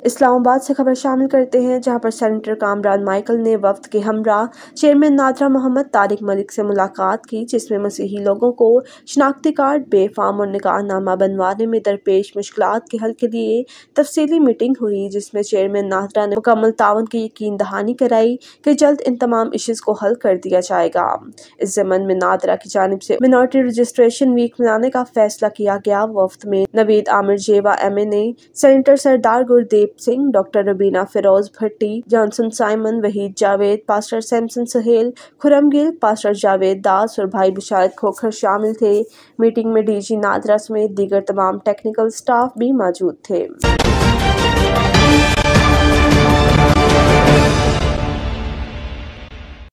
इस्लामाबाद से खबर शामिल करते हैं, जहां पर सेनेटर कामरान माइकल ने वफ्द के हमरा चेयरमैन नादरा मोहम्मद तारिक मलिक से मुलाकात की, जिसमें मसीही लोगों को शनाख्ती कार्ड, बे फार्म और निकाहनामा बनवाने में दरपेश मुश्किलात के हल के लिए तफसीली मीटिंग हुई, जिसमें चेयरमैन नादरा ने मुकम्मल ताउन की यकीन दहानी कराई कि जल्द इन तमाम इश्यूज को हल कर दिया जाएगा। इस ज़मन में नादरा की जानिब से मिनॉरिटी रजिस्ट्रेशन वीक मनाने का फैसला किया गया। वफ्द में Naveed Aamir Jeeva MNA, senator Sardar Gurdeep Singh, doctor Rabina Feroz Bhatti, Johnson Simon, Waheed Javed, pastor Samson Suhail, Khurram Gill, pastor Javed Das और भाई बुशारत खोखर शामिल थे। मीटिंग में DG नादरा समेत दीगर तमाम टेक्निकल स्टाफ भी मौजूद थे।